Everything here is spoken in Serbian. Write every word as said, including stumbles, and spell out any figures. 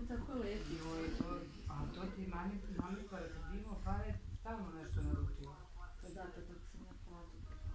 tako lepi. Joj, to, a to ti mami, mami para kad bi imao pare, stalno nešto naručio. Pa da, pa tako sam ja platu.